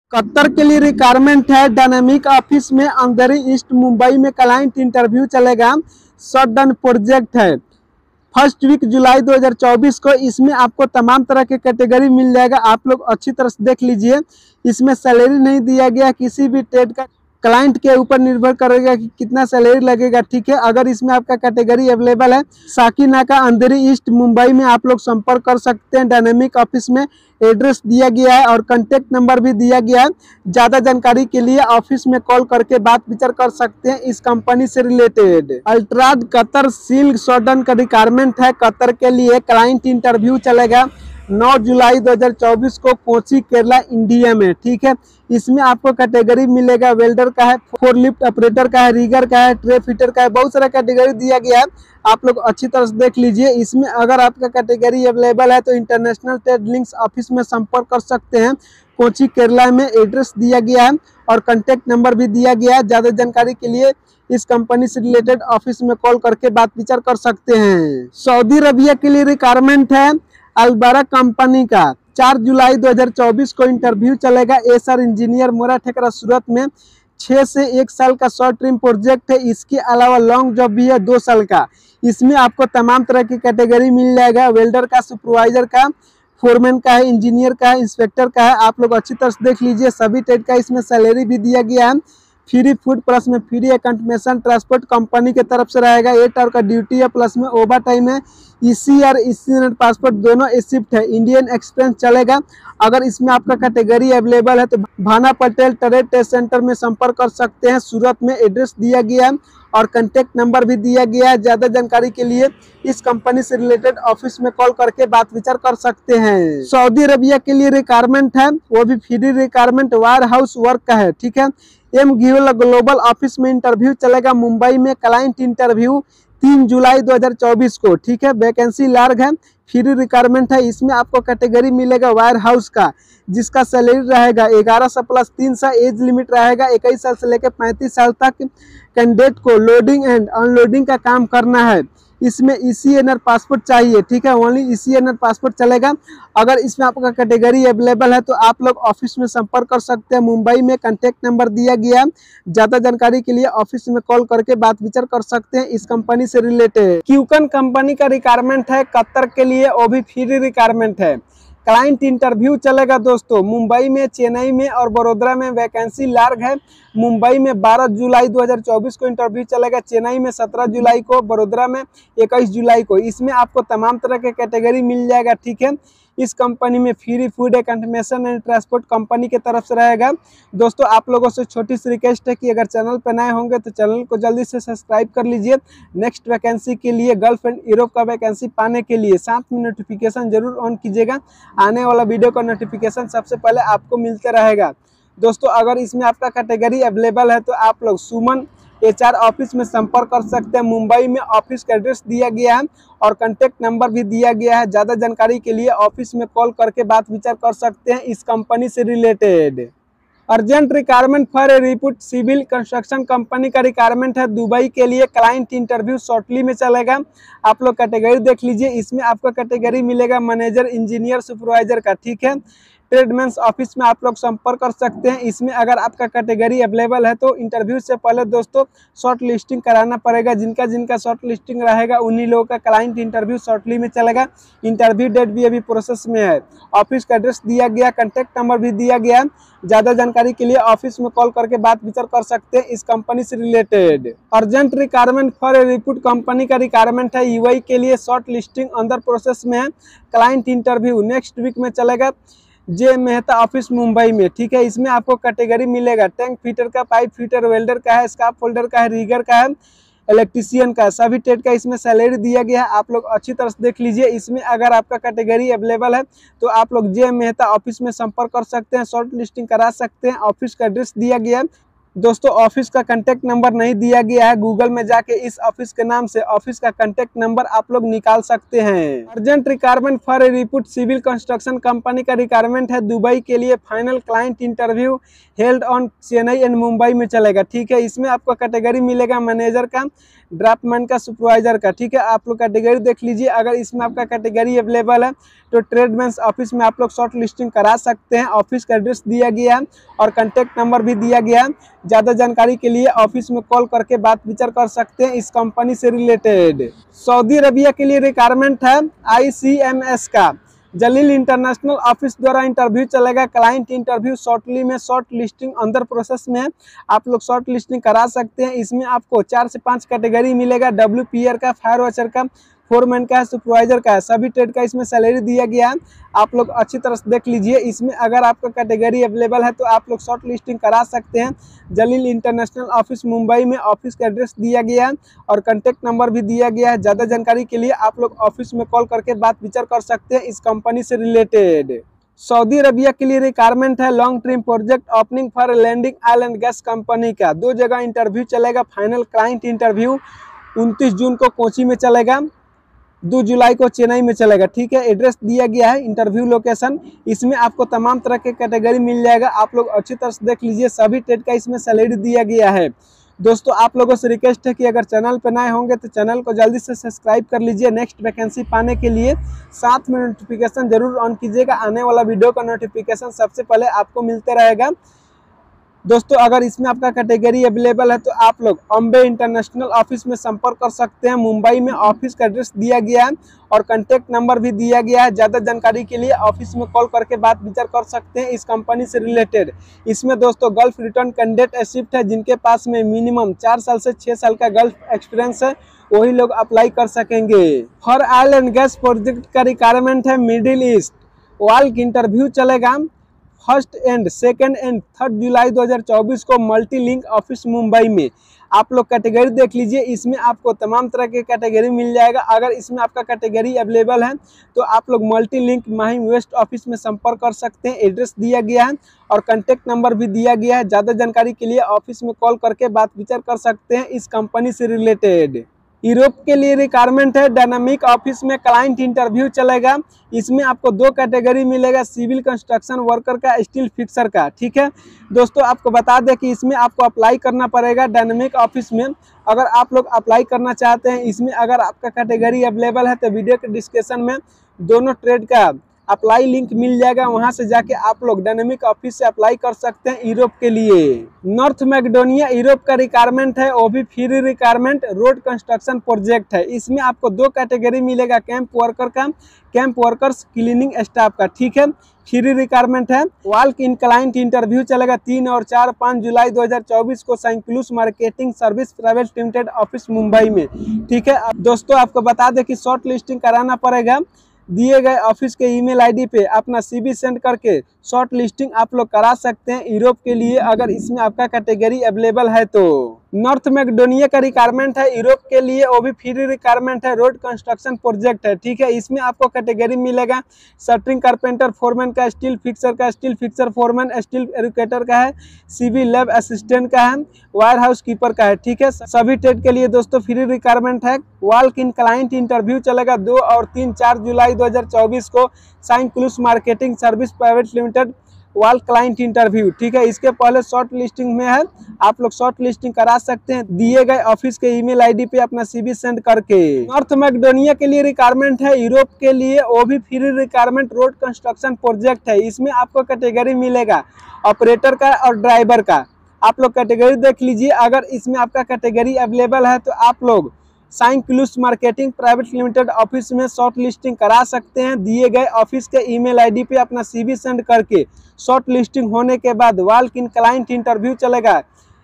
Qatar के लिए requirement है। डायनामिक ऑफिस में अंधेरी ईस्ट मुंबई में क्लाइंट इंटरव्यू चलेगा। शॉर्ट डन प्रोजेक्ट है। फर्स्ट वीक जुलाई 2024 को इसमें आपको तमाम तरह के कैटेगरी मिल जाएगा। आप लोग अच्छी तरह से देख लीजिए। इसमें सैलरी नहीं दिया गया, किसी भी ट्रेड का क्लाइंट के ऊपर निर्भर करेगा कि कितना सैलरी लगेगा। ठीक है, अगर इसमें आपका कैटेगरी अवेलेबल है साकीनाका अंधेरी ईस्ट मुंबई में आप लोग संपर्क कर सकते हैं। डायनेमिक ऑफिस में एड्रेस दिया गया है और कांटेक्ट नंबर भी दिया गया है। ज़्यादा जानकारी के लिए ऑफिस में कॉल करके बात विचार कर सकते हैं इस कंपनी से रिलेटेड। अल्ट्राद कतर सिल्क शॉर्टन का रिक्वायरमेंट है। कतर के लिए क्लाइंट इंटरव्यू चलेगा 9 जुलाई 2024 को कोची केरला इंडिया में। ठीक है, इसमें आपको कैटेगरी मिलेगा। वेल्डर का है, फोरलिफ्ट ऑपरेटर का है, रिगर का है, ट्रे फिटर का है, बहुत सारा कैटेगरी दिया गया है। आप लोग अच्छी तरह से देख लीजिए। इसमें अगर आपका कैटेगरी अवेलेबल है तो इंटरनेशनल ट्रेड लिंक्स ऑफिस में संपर्क कर सकते हैं। कोची केरला में एड्रेस दिया गया है और कॉन्टैक्ट नंबर भी दिया गया है। ज़्यादा जानकारी के लिए इस कंपनी से रिलेटेड ऑफिस में कॉल करके बात विचार कर सकते हैं। सऊदी अरबिया के लिए रिक्वायरमेंट है। अलबारा कंपनी का 4 जुलाई 2024 को इंटरव्यू चलेगा। एसआर इंजीनियर मोरा ठेकरा सूरत में 6 से 1 साल का शॉर्ट टर्म प्रोजेक्ट है। इसके अलावा लॉन्ग जॉब भी है 2 साल का। इसमें आपको तमाम तरह की कैटेगरी मिल जाएगा। वेल्डर का, सुपरवाइजर का, फोरमैन का है, इंजीनियर का है, इंस्पेक्टर का है। आप लोग अच्छी तरह से देख लीजिए। सभी ट्रेड का इसमें सैलरी भी दिया गया है। फ्री फूड प्लस में फ्री अकोमोडेशन ट्रांसपोर्ट कंपनी की तरफ से रहेगा। 8 आवर का ड्यूटी है, प्लस में ओवर टाइम है। ईसीआर ईसीएन पासपोर्ट दोनों शिफ्ट है। इंडियन एक्सप्रेस चलेगा। अगर इसमें आपका कैटेगरी अवेलेबल है तो Bhana Patel trade test centre में संपर्क कर सकते हैं। सूरत में एड्रेस दिया गया है और कॉन्टैक्ट नंबर भी दिया गया है। ज़्यादा जानकारी के लिए इस कंपनी से रिलेटेड ऑफिस में कॉल करके बात विचार कर सकते हैं। सऊदी अरबिया के लिए रिक्वायरमेंट है, वो भी free requirement warehouse work का है। ठीक है, एम गियोल ग्लोबल ऑफिस में इंटरव्यू चलेगा मुंबई में। क्लाइंट इंटरव्यू 3 जुलाई 2024 को। ठीक है, वैकेंसी लार्ज है, फ्री रिक्वायरमेंट है। इसमें आपको कैटेगरी मिलेगा वायर हाउस का, जिसका सैलरी रहेगा 1100 प्लस 3 साल एज लिमिट रहेगा। 21 साल से लेकर 35 साल तक कैंडिडेट को लोडिंग एंड अनलोडिंग का काम करना है। इसमें ईसीएनआर पासपोर्ट चाहिए। ठीक है, ओनली ईसीएनआर पासपोर्ट चलेगा। अगर इसमें आपका कैटेगरी अवेलेबल है तो आप लोग ऑफिस में संपर्क कर सकते हैं। मुंबई में कॉन्टैक्ट नंबर दिया गया। ज़्यादा जानकारी के लिए ऑफिस में कॉल करके बात विचार कर सकते हैं इस कंपनी से रिलेटेड। क्यूकन कंपनी का रिक्वायरमेंट है कतर के लिए, वो भी फ्री रिक्वायरमेंट है। क्लाइंट इंटरव्यू चलेगा दोस्तों मुंबई में, चेन्नई में और बड़ोदरा में। वैकेंसी लार्ज है। मुंबई में 12 जुलाई 2024 को इंटरव्यू चलेगा। चेन्नई में 17 जुलाई को, बड़ोदरा में 21 जुलाई को। इसमें आपको तमाम तरह के कैटेगरी मिल जाएगा। ठीक है, इस कंपनी में free food accommodation and transport company की तरफ से रहेगा। दोस्तों आप लोगों से छोटी सी रिक्वेस्ट है कि अगर चैनल पर नए होंगे तो चैनल को जल्दी से सब्सक्राइब कर लीजिए। नेक्स्ट वैकेंसी के लिए गल्फ एंड यूरोप का वैकेंसी पाने के लिए साथ में नोटिफिकेशन जरूर ऑन कीजिएगा। आने वाला वीडियो का नोटिफिकेशन सबसे पहले आपको मिलते रहेगा। दोस्तों अगर इसमें आपका कैटेगरी अवेलेबल है तो आप लोग सुमन एचआर ऑफिस में संपर्क कर सकते हैं। मुंबई में ऑफिस का एड्रेस दिया गया है और कॉन्टैक्ट नंबर भी दिया गया है। ज़्यादा जानकारी के लिए ऑफिस में कॉल करके बात विचार कर सकते हैं इस कंपनी से related. Urgent requirement for a report civil construction company का रिक्वायरमेंट है दुबई के लिए। क्लाइंट इंटरव्यू शॉर्टली में चलेगा। आप लोग कैटेगरी देख लीजिए। इसमें आपको कैटेगरी मिलेगा मैनेजर, इंजीनियर, सुपरवाइजर का। ठीक है, ट्रेडमेंस ऑफिस में आप लोग संपर्क कर सकते हैं। इसमें अगर आपका कैटेगरी अवेलेबल है तो इंटरव्यू से पहले दोस्तों शॉर्ट लिस्टिंग कराना पड़ेगा। जिनका जिनका शॉर्ट लिस्टिंग रहेगा उन्हीं लोगों का क्लाइंट इंटरव्यू शॉर्टली में चलेगा। इंटरव्यू डेट भी अभी प्रोसेस में है। ऑफिस का एड्रेस दिया गया, कॉन्टैक्ट नंबर भी दिया गया। ज़्यादा जानकारी के लिए ऑफिस में कॉल करके बात विचार कर सकते हैं इस कंपनी से related. Urgent requirement for a report company का रिक्वायरमेंट है यूएई के लिए। शॉर्ट लिस्टिंग अंदर प्रोसेस में है। क्लाइंट इंटरव्यू नेक्स्ट वीक में चलेगा जे मेहता ऑफिस मुंबई में। ठीक है, इसमें आपको कैटेगरी मिलेगा टैंक फिटर का, पाइप फिटर, वेल्डर का है, स्काफ फोल्डर का है, रिगर का है, इलेक्ट्रीशियन का। सभी ट्रेड का इसमें सैलरी दिया गया है। आप लोग अच्छी तरह से देख लीजिए। इसमें अगर आपका कैटेगरी अवेलेबल है तो आप लोग जे मेहता ऑफिस में संपर्क कर सकते हैं, शॉर्ट लिस्टिंग करा सकते हैं। ऑफिस का एड्रेस दिया गया है। दोस्तों ऑफिस का कांटेक्ट नंबर नहीं दिया गया है। गूगल में जाके इस ऑफिस के नाम से ऑफिस का कांटेक्ट नंबर आप लोग निकाल सकते हैं। Urgent requirement for a report civil construction company का रिक्वायरमेंट है दुबई के लिए। Final client interview held on Chennai and Mumbai में चलेगा। ठीक है, इसमें आपको कैटेगरी मिलेगा मैनेजर का, ड्राफ्टमैन का, सुपरवाइजर का। ठीक है, आप लोग कैटेगरी देख लीजिए। अगर इसमें आपका कैटेगरी अवेलेबल है तो ट्रेडमैन्स ऑफिस में आप लोग शॉर्ट लिस्टिंग करा सकते हैं। ऑफिस का एड्रेस दिया गया है और कॉन्टैक्ट नंबर भी दिया गया है। ज़्यादा जानकारी के लिए ऑफिस में कॉल करके बात विचार कर सकते हैं इस कंपनी से रिलेटेड। सऊदी अरबिया के लिए रिक्वायरमेंट है ICMS का। जलील इंटरनेशनल ऑफिस द्वारा इंटरव्यू चलेगा। क्लाइंट इंटरव्यू शॉर्टली में शॉर्ट लिस्टिंग अंदर प्रोसेस में है, आप लोग शॉर्ट लिस्टिंग करा सकते हैं। इसमें आपको 4 से 5 कैटेगरी मिलेगा। WPR का, फायर वॉचर का, फोरमैन का है, सुपरवाइजर का है, सभी ट्रेड का इसमें सैलरी दिया गया है। आप लोग अच्छी तरह से देख लीजिए। इसमें अगर आपका कैटेगरी अवेलेबल है तो आप लोग शॉर्ट लिस्टिंग करा सकते हैं। जलील इंटरनेशनल ऑफिस मुंबई में ऑफिस का एड्रेस दिया गया है और कॉन्टैक्ट नंबर भी दिया गया है। ज़्यादा जानकारी के लिए आप लोग ऑफिस में कॉल करके बात विचार कर सकते हैं इस कंपनी से रिलेटेड। सऊदी अरबिया के लिए रिक्वायरमेंट है long term project opening for landing oil and gas company का। 2 जगह इंटरव्यू चलेगा। फाइनल क्लाइंट इंटरव्यू 29 जून को कोची में चलेगा, 2 जुलाई को चेन्नई में चलेगा। ठीक है, एड्रेस दिया गया है, इंटरव्यू लोकेशन। इसमें आपको तमाम तरह के कैटेगरी मिल जाएगा। आप लोग अच्छी तरह से देख लीजिए। सभी ट्रेड का इसमें सैलरी दिया गया है। दोस्तों, आप लोगों से रिक्वेस्ट है कि अगर चैनल पर नए होंगे तो चैनल को जल्दी से सब्सक्राइब कर लीजिए। नेक्स्ट वैकेंसी पाने के लिए साथ में नोटिफिकेशन जरूर ऑन कीजिएगा। आने वाला वीडियो का नोटिफिकेशन सबसे पहले आपको मिलते रहेगा। दोस्तों, अगर इसमें आपका कैटेगरी अवेलेबल है तो आप लोग अम्बे इंटरनेशनल ऑफिस में संपर्क कर सकते हैं। मुंबई में ऑफिस का एड्रेस दिया गया है और कॉन्टैक्ट नंबर भी दिया गया है। ज़्यादा जानकारी के लिए ऑफिस में कॉल करके बात विचार कर सकते हैं इस कंपनी से रिलेटेड। इसमें दोस्तों गल्फ रिटर्न कैंडिडेट शिफ्ट है, जिनके पास में मिनिमम 4 साल से 6 साल का गल्फ एक्सपीरियंस है, वही लोग अप्लाई कर सकेंगे। For oil and gas project का रिक्वायरमेंट है मिडिल ईस्ट। वाल्क इंटरव्यू चलेगा 1 एंड 2 एंड 3 जुलाई 2024 को मल्टी लिंक ऑफिस मुंबई में। आप लोग कैटेगरी देख लीजिए। इसमें आपको तमाम तरह के कैटेगरी मिल जाएगा। अगर इसमें आपका कैटेगरी अवेलेबल है तो आप लोग multi link Mahim west office में संपर्क कर सकते हैं। एड्रेस दिया गया है और कॉन्टैक्ट नंबर भी दिया गया है। ज़्यादा जानकारी के लिए ऑफिस में कॉल करके बात विचार कर सकते हैं इस कंपनी से रिलेटेड। यूरोप के लिए रिक्वायरमेंट है डायनामिक ऑफिस में क्लाइंट इंटरव्यू चलेगा। इसमें आपको 2 कैटेगरी मिलेगा, सिविल कंस्ट्रक्शन वर्कर का, स्टील फिक्सर का। ठीक है दोस्तों, आपको बता दें कि इसमें आपको अप्लाई करना पड़ेगा डायनामिक ऑफिस में। अगर आप लोग अप्लाई करना चाहते हैं इसमें, अगर आपका कैटेगरी अवेलेबल है तो वीडियो के डिस्क्रिप्शन में दोनों ट्रेड का अप्लाई लिंक मिल जाएगा। वहां से जाके आप लोग डायनामिक ऑफिस से अप्लाई कर सकते हैं यूरोप के लिए। नॉर्थ मैकेडोनिया यूरोप का रिक्वायरमेंट है, वो भी free requirement road construction project है। इसमें आपको 2 कैटेगरी मिलेगा, कैंप वर्कर का, कैंप वर्कर्स क्लीनिंग स्टाफ का। ठीक है, फ्री रिक्वायरमेंट है। वाल्क इन क्लाइंट इंटरव्यू चलेगा 3 और 4-5 जुलाई 2024 को साइक्लूस marketing service private limited office Mumbai में। ठीक है दोस्तों, आपको बता दें कि शॉर्ट लिस्टिंग कराना पड़ेगा। दिए गए ऑफिस के ईमेल आईडी पे अपना CV सेंड करके शॉर्ट लिस्टिंग आप लोग करा सकते हैं यूरोप के लिए, अगर इसमें आपका कैटेगरी अवेलेबल है तो। नॉर्थ मैकेडोनिया का रिक्वायरमेंट है यूरोप के लिए, वो भी फ्री रिक्वायरमेंट है, रोड कंस्ट्रक्शन प्रोजेक्ट है। ठीक है, इसमें आपको कैटेगरी मिलेगा शटरिंग कारपेंटर फोरमैन का, स्टील फिक्सर का, steel fixer foreman, steel educator का है, CV लैब असिस्टेंट का है, वायर हाउस कीपर का है। ठीक है, सभी ट्रेड के लिए दोस्तों फ्री रिक्वायरमेंट है। वाल्क इन क्लाइंट इंटरव्यू चलेगा 2 और 3-4 जुलाई 2024 को साइक्लूस marketing service private limited walk client interview. ठीक है, इसके पहले शॉर्ट लिस्टिंग में है, आप लोग शॉर्ट लिस्टिंग करा सकते हैं दिए गए ऑफिस के ईमेल आईडी पे अपना CV सेंड करके। नॉर्थ मैकेडोनिया के लिए रिक्वायरमेंट है यूरोप के लिए, वो भी free requirement road construction project है। इसमें आपको कैटेगरी मिलेगा ऑपरेटर का और ड्राइवर का। आप लोग कैटेगरी देख लीजिए। अगर इसमें आपका कैटेगरी अवेलेबल है तो आप लोग साइक्लूस मार्केटिंग प्राइवेट लिमिटेड ऑफिस में शॉर्ट लिस्टिंग करा सकते हैं। दिए गए ऑफिस के ईमेल आईडी पे अपना CV सेंड करके शॉर्ट लिस्टिंग होने के बाद वाल्क इन क्लाइंट इंटरव्यू चलेगा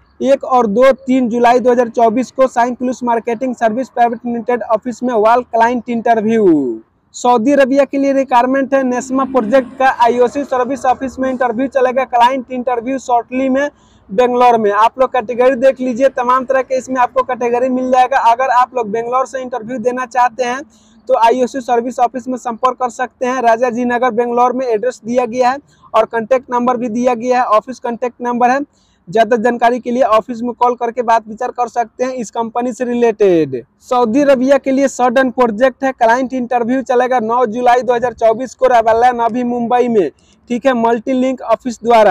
1 और 2-3 जुलाई 2024 को साइक्लूस marketing service private limited office में walk client interview. Saudi Arabia के लिए रिक्वायरमेंट है नेस्मा प्रोजेक्ट का IOC सर्विस ऑफिस में इंटरव्यू चलेगा। क्लाइंट इंटरव्यू शॉर्टली में बेंगलोर में। आप लोग कैटेगरी देख लीजिए, तमाम तरह के इसमें आपको कैटेगरी मिल जाएगा। अगर आप लोग बेंगलोर से इंटरव्यू देना चाहते हैं तो IOC सर्विस ऑफिस में संपर्क कर सकते हैं। राजा जी नगर बेंगलोर में एड्रेस दिया गया है और कॉन्टैक्ट नंबर भी दिया गया है, ऑफिस कॉन्टैक्ट नंबर है। ज़्यादा जानकारी के लिए ऑफिस में कॉल करके बात विचार कर सकते हैं इस कंपनी से रिलेटेड। सऊदी अरबिया के लिए सडन प्रोजेक्ट है, क्लाइंट इंटरव्यू चलेगा 9 जुलाई 2024 को रवाला नवी मुंबई में। ठीक है, मल्टी लिंक ऑफिस द्वारा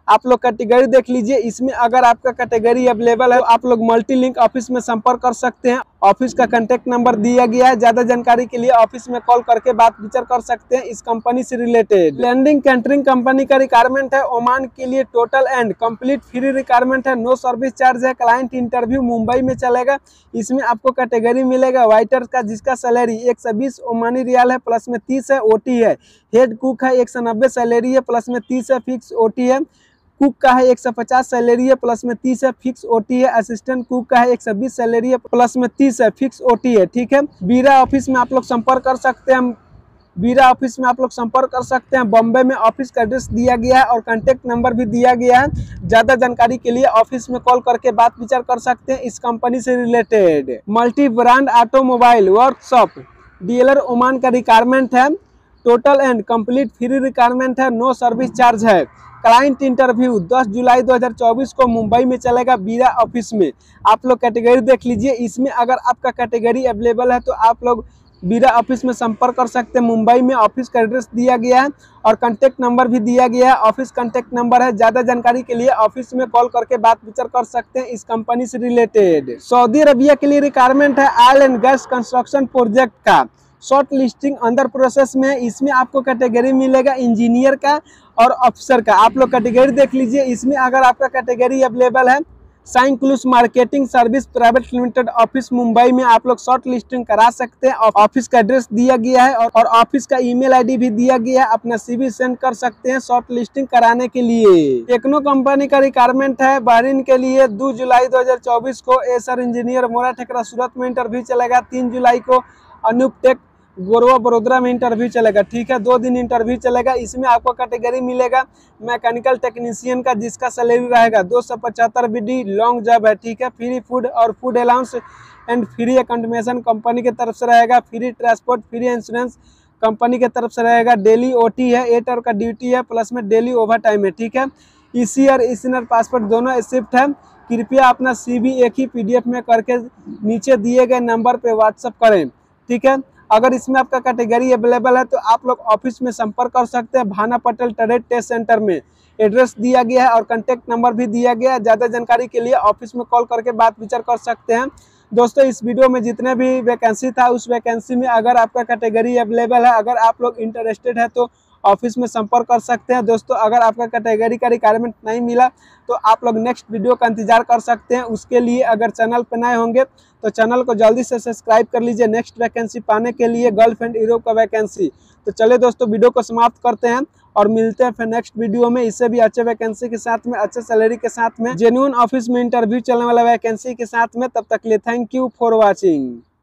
आप लोग कैटेगरी देख लीजिए। इसमें अगर आपका कैटेगरी अवेलेबल है तो आप लोग मल्टी लिंक ऑफिस में संपर्क कर सकते हैं। ऑफिस का कांटेक्ट नंबर दिया गया है। ज्यादा जानकारी के लिए ऑफिस में कॉल करके बात विचार कर सकते हैं इस कंपनी से रिलेटेड। लैंडिंग कैटरिंग कंपनी का रिक्वायरमेंट है ओमान के लिए। Total and complete free requirement है, नो सर्विस चार्ज है। क्लाइंट इंटरव्यू मुंबई में चलेगा। इसमें आपको कैटेगरी मिलेगा वाइटर का, जिसका सैलरी 120 ओमानी रियाल है, प्लस में 30 है, ओटी है। हेड कुक है 190 सैलरी है, प्लस में 30 है, फिक्स ओटी है। कुक का है 150 सैलरी है, प्लस में 30 है, फिक्स ओटी है। असिस्टेंट कुक का है 120 सैलरी है, प्लस में 30 है, फिक्स ओटी है। ठीक है, बीरा ऑफिस में आप लोग संपर्क कर सकते हैं। बीरा ऑफिस में आप लोग संपर्क कर सकते हैं। बॉम्बे में ऑफिस का एड्रेस दिया गया है और कांटेक्ट नंबर भी दिया गया है। ज्यादा जानकारी के लिए ऑफिस में कॉल करके बात विचार कर सकते हैं इस कंपनी से related. Multi brand automobile workshop dealer Oman का रिक्वायरमेंट है। Total and complete free requirement है, नो सर्विस चार्ज है। क्लाइंट इंटरव्यू 10 जुलाई 2024 को मुंबई में चलेगा बीरा ऑफिस में। आप लोग कैटेगरी देख लीजिए। इसमें अगर आपका कैटेगरी अवेलेबल है तो आप लोग बीरा ऑफिस में संपर्क कर सकते हैं। मुंबई में ऑफिस का एड्रेस दिया गया है और कांटेक्ट नंबर भी दिया गया है। ऑफिस कांटेक्ट नंबर है। ज्यादा जानकारी के लिए ऑफिस में कॉल करके बात विचार कर सकते हैं इस कंपनी से रिलेटेड। सऊदी अरबिया के लिए रिक्वायरमेंट है oil and gas construction project का। शॉर्ट लिस्टिंग अंडर प्रोसेस में है। इसमें आपको कैटेगरी मिलेगा इंजीनियर का और अफसर का। आप लोग कैटेगरी देख लीजिए। इसमें अगर आपका कैटेगरी अवेलेबल है साइंक्लूस marketing service private limited office Mumbai में आप लोग शॉर्ट लिस्टिंग करा सकते हैं। ऑफिस का एड्रेस दिया गया है और ऑफिस का ईमेल आईडी भी दिया गया है। अपना सीवी सेंड कर सकते हैं शॉर्ट लिस्टिंग कराने के लिए। टेक्नो कंपनी का रिक्वायरमेंट है बहरीन के लिए। 2 जुलाई 2024 को एसर इंजीनियर मोरा ठेकरा सूरत में इंटरव्यू चलेगा। 3 जुलाई को अनूप टेक गोरवा बड़ोदरा में इंटरव्यू चलेगा। ठीक है, 2 दिन इंटरव्यू चलेगा। इसमें आपको कैटेगरी मिलेगा मैकेनिकल टेक्नीशियन का, जिसका सैलरी रहेगा 275 बीडी। लॉन्ग जॉब है। ठीक है, फ्री फूड और food allowance and free accommodation company की तरफ से रहेगा। Free transport, free insurance company की तरफ से रहेगा। डेली ओटी है, 8 आवर का ड्यूटी है, प्लस में डेली ओवर टाइम है। ठीक है, ईसी और ईसीनर पासपोर्ट दोनों शिफ्ट है। कृपया अपना CV एक ही PDF में करके नीचे दिए गए नंबर पे व्हाट्सअप करें। ठीक है, अगर इसमें आपका कैटेगरी अवेलेबल है तो आप लोग ऑफिस में संपर्क कर सकते हैं। Bhana Patel trade test centre में एड्रेस दिया गया है और कांटेक्ट नंबर भी दिया गया है। ज़्यादा जानकारी के लिए ऑफिस में कॉल करके बात विचार कर सकते हैं। दोस्तों, इस वीडियो में जितने भी वैकेंसी था उस वैकेंसी में अगर आपका कैटेगरी अवेलेबल है, अगर आप लोग इंटरेस्टेड है तो ऑफिस में संपर्क कर सकते हैं। दोस्तों, अगर आपका कैटेगरी का रिक्वायरमेंट नहीं मिला तो आप लोग नेक्स्ट वीडियो का इंतजार कर सकते हैं। उसके लिए अगर चैनल पर नए होंगे तो चैनल को जल्दी से सब्सक्राइब कर लीजिए नेक्स्ट वैकेंसी पाने के लिए, गल्फ एंड यूरोप का वैकेंसी। तो चलिए दोस्तों, वीडियो को समाप्त करते हैं और मिलते हैं फिर नेक्स्ट वीडियो में इससे भी अच्छे वैकेंसी के साथ में, अच्छे सैलरी के साथ में, जेन्युइन ऑफिस में इंटरव्यू चलने वाला वैकेंसी के साथ में। तब तक के लिए थैंक यू फॉर वॉचिंग।